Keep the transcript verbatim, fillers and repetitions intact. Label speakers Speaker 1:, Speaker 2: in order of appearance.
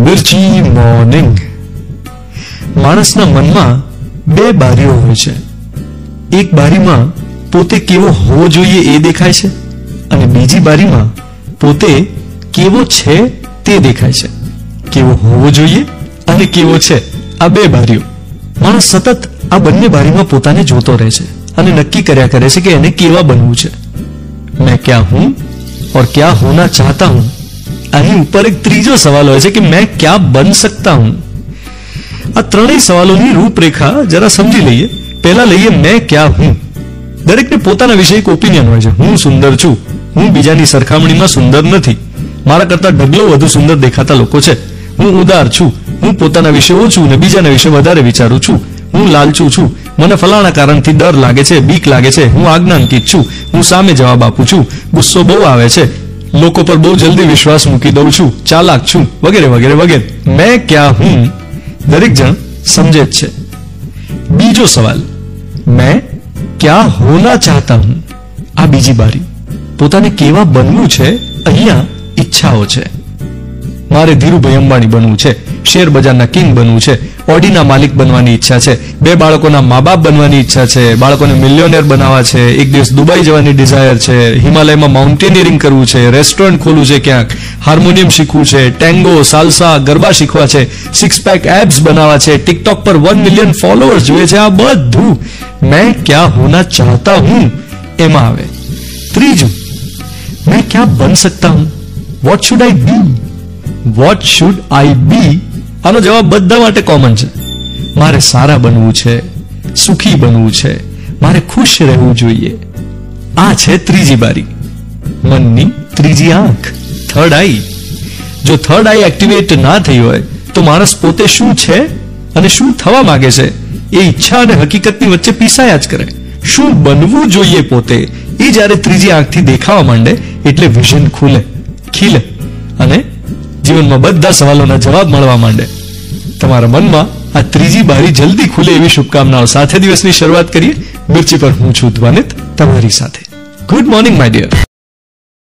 Speaker 1: મિર્ચી morning. માણસના મનમાં બે બારીઓ હોય છે. એક બારીમાં પોતે કેવો હોવો જોઈએ એ દેખાય છે અને બીજી બારીમાં પોતે કેવો છે તે દેખાય છે. કેવો હોવો જોઈએ અને કેવો છે, આ બે બારીઓ. માણસ સતત આ બંને બારીમાં પોતાને જોતો રહે છે અને નક્કી કર્યા કરે છે કે એને કેવા બનવું છે. મેં ક્યાં હું और क्या होना चाहता हूं. અહીં ઉપર એક ત્રીજો સવાલ હોય છે કે મેં क्या बन सकता हूं. આ ત્રણેય સવાલોની રૂપરેખા જરા સમજી લઈએ. પહેલા લઈએ મેં क्या हूं. દરેકને પોતાના વિશે એક ઓપિનિયન હોય છે. હું સુંદર છું, હું બીજાની સરખામણીમાં સુંદર નથી, મારા કરતા ઢગલો વધુ સુંદર દેખાતા લોકો છે, હું ઉદાર છું, હું પોતાના વિશે ઓછું ને બીજાના વિશે વધારે વિચારું છું, હું લાલચું છું, મને ફલાણા કારણથી ડર લાગે છે, બીક લાગે છે, હું આજ્ઞાંકિત છું, હું સામે જવાબ આપું છું, ગુસ્સો બહુ આવે છે, લોકો પર બહુ જલ્દી વિશ્વાસ મૂકી દઉં છું, ચાલાક છું, વગેરે વગેરે વગેરે. મેં ક્યાં હું દરેક જણ સમજે જ છે. બીજો સવાલ, મેં ક્યાં હોના ચાહતા હું. આ બીજી બારી. પોતાને કેવા બનવું છે, અહીંયા ઈચ્છાઓ છે. મારે ધીરુભાઈ અંબાણી બનવું છે, શેર બજારના કિંગ બનવું છે, ઓડીના માલિક બનવાની ઈચ્છા છે, બે બાળકોના મા બાપ બનવાની ઈચ્છા છે, બાળકોને મિલિયોનેર બનાવવા છે, એક દિવસ દુબઈ જવાની ડિઝાયર છે, હિમાલયમાં માઉન્ટેનિયરિંગ કરવું છે, રેસ્ટોરન્ટ ખોલવું છે, ક્યાંક હાર્મોનિયમ શીખવું છે, ટેંગો, સાલ્સા, ગરબા શીખવા છે, સિક્સ પેક એબ્સ બનાવવા છે, ટિકટોક પર વન મિલિયન ફોલોઅર્સ જોઈએ છે. આ બધું મેં ક્યાં હોના ચાહતા હું એમાં આવે. ત્રીજું, મેં ક્યાં બન સકતા હું. What should I be. What should I be. આનો જવાબ બધા માટે કોમન છે. મારે સારા બનવું છે, સુખી બનવું છે, મારે ખુશ રહેવું જોઈએ. આ છે ત્રીજી બારી, મનની ત્રીજી આંખ, થર્ડ આઈ. જો થર્ડ આઈ એક્ટિવેટ ના થઈ હોય તો માણસ પોતે શું છે અને શું થવા માંગે છે એ ઈચ્છા અને હકીકતની વચ્ચે પીસાયા જ કરે. શું બનવું જોઈએ પોતે એ જ્યારે ત્રીજી આંખથી દેખાવા માંડે એટલે વિઝન ખુલે, ખીલે અને જીવનમાં બધા સવાલોના જવાબ મળવા માંડે. તમારા મનમાં આ ત્રીજી બારી જલ્દી ખુલે એવી શુભકામનાઓ સાથે દિવસની શરૂઆત કરીએ. મિર્ચી પર હું છું ધ્વનિત, તમારી સાથે. Good morning my dear.